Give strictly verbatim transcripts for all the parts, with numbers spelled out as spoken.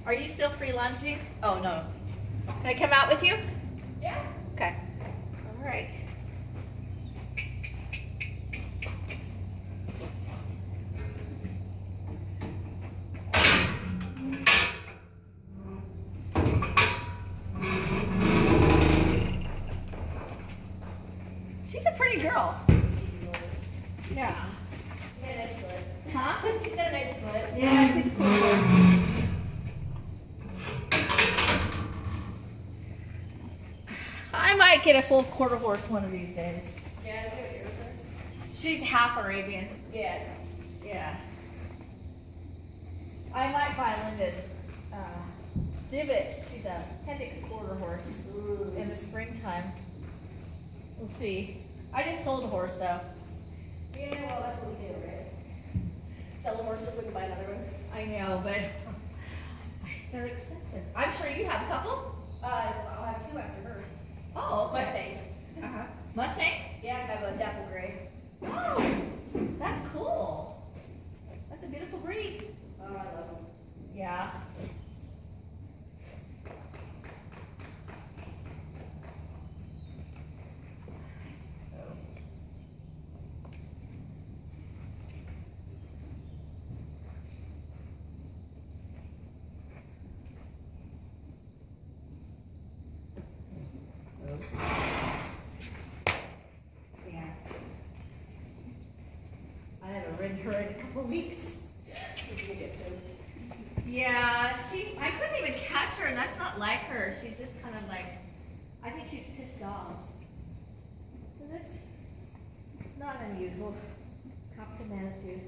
Are you still free lunging? Oh no. Can I come out with you? Yeah. Okay. All right. She's a pretty girl. Yeah. She's got a nice foot. Huh? She's got a nice foot. Yeah, she's cool. I might get a full quarter horse one of these days. Yeah, I get what you're saying. She's half Arabian. Yeah. Yeah. I might buy Linda's uh, Divot. She's a appendix quarter horse Ooh. in the springtime. We'll see. I just sold a horse though. Yeah, well, that's what we do, right? Sell a horse just so we can buy another one. I know, but they're expensive. I'm sure you have a couple. Uh, I'll have two after her. Oh, okay. Mustangs. Uh-huh. Mustangs? Yeah, I have a dapple gray. Oh, that's cool. That's a beautiful breed. Oh, I love them. Yeah. Yeah. I haven't ridden her in a couple weeks. She's gonna get food. Yeah, she. I couldn't even catch her, and that's not like her. She's just kind of like, I think she's pissed off. So that's not unusual. Compton attitude.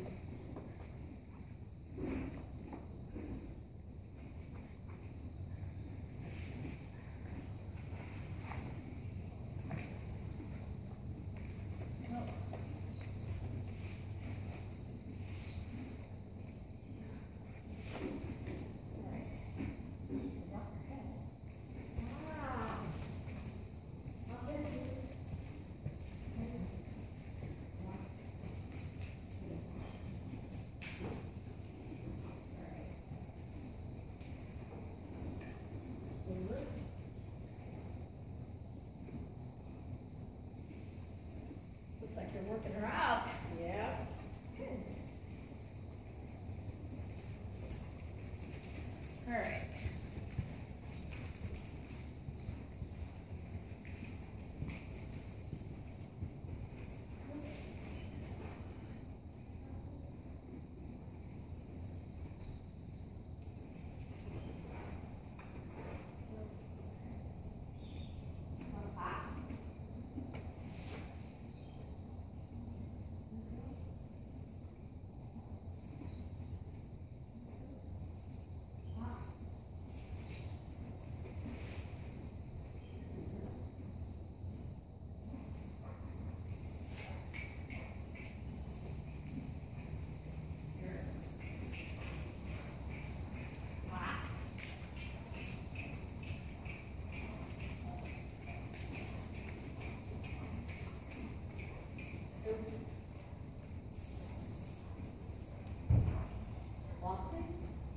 Looks like you're working her out. Yeah. Good. All right. Walk, please.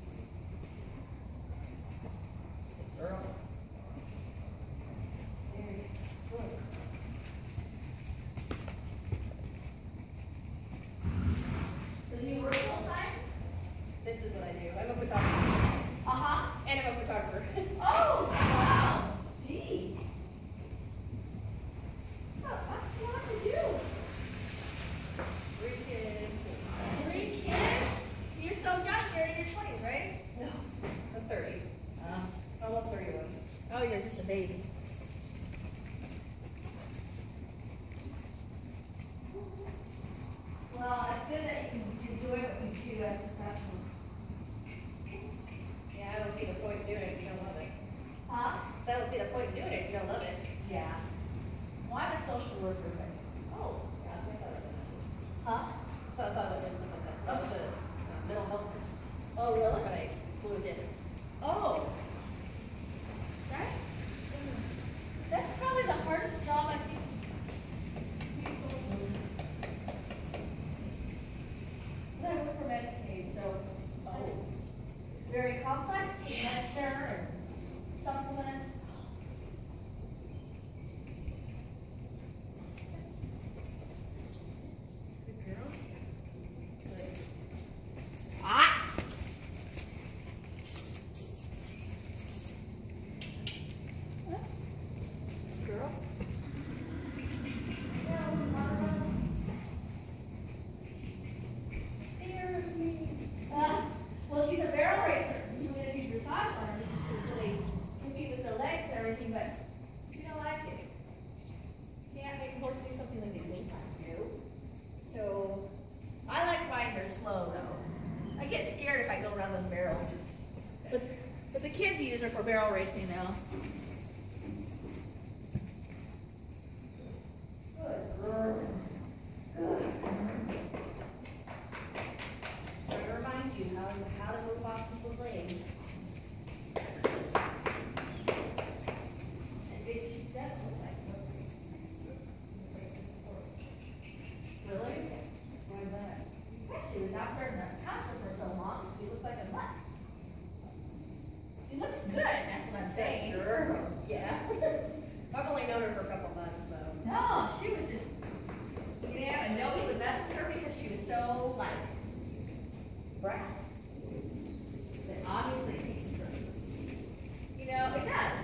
Earl. Very good. So do you work full time? This is what I do. I'm a photographer. Uh-huh. And I'm a photographer. Oh, wow. Gee. That's a lot to do. Three kids. Three kids? You're so young. You're in your twenties, right? No, I'm thirty. Uh, Almost thirty-one. oh, you're just a baby. Well, it's good that you can enjoy what you do as a professional. Yeah, I don't see the point in doing it if you don't love it. Huh? So I don't see the point in doing it if you don't love it. Yeah. Well, I'm a social worker, but. Oh, yeah, I think I was Huh? So I thought I was doing something like that. That was a uh, mental health course. Oh, really? But I blew a disc. Oh. That's, that's probably the hardest job I think. But I work for Medicaid, so oh, it's very complex. Yes. barrel racing now. Trying to remind you how, how to move off people's legs. She does look like Really? Why that? Yeah, she was out there in the pasture for so long, she looked like a mutt. She looks good, that's what I'm saying. Girl. Yeah. I've only known her for a couple months, so. No, she was just, you know, and nobody would mess with her because she was so like, brown. It obviously takes service. You know, it does.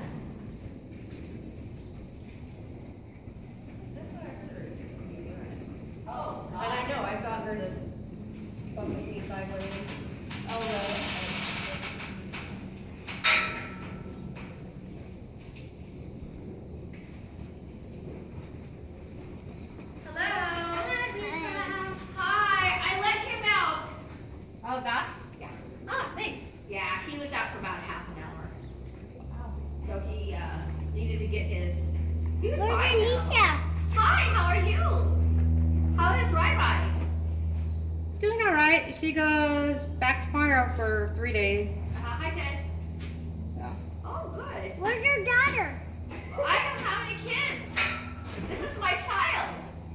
That's what I heard. Oh, God. And I know, I've gotten her to bump with me sideways. Oh, really? Hello. Hi. I let him out. Oh, God? Yeah. Oh, thanks. Yeah, he was out for about half an hour. Wow. So he uh, needed to get his. He was Where's fine. Alicia? Hi. How are you? How is Rai Rai? Doing all right. She goes back tomorrow for three days. Uh, hi, Ted. So. Oh, good. Where's your daughter? I don't have any kids. This is my child.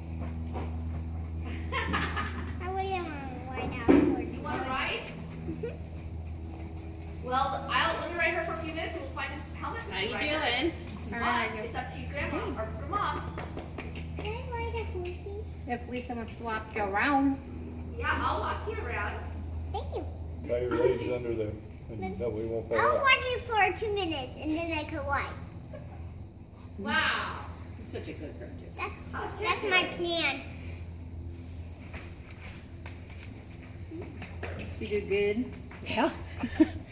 I really want to ride out for You want to ride? Mhm. Well, I'll let me ride her for a few minutes and we'll find a helmet. How you Ride her. doing? But All right. it's up to you, Grandma or Grandma. Can I ride a horses? If Lisa wants to walk you around. Yeah, I'll walk you around. Thank you. Tie your legs under there, and that way you won't fall I'll off. watch you for two minutes and then I can ride. Wow. Such a good purchase. That's, How's Ted that's my doing? plan. She did good. Yeah.